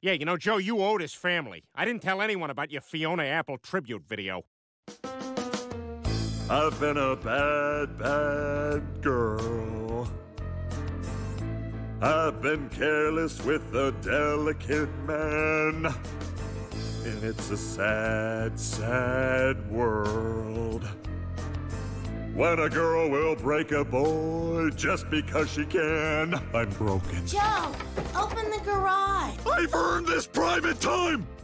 Yeah, you know, Joe, you owe this family. I didn't tell anyone about your Fiona Apple tribute video. I've been a bad, bad girl. I've been careless with a delicate man. And it's a sad, sad world when a girl will break a boy just because she can. I'm broken. Joe, open the garage. I've earned this private time!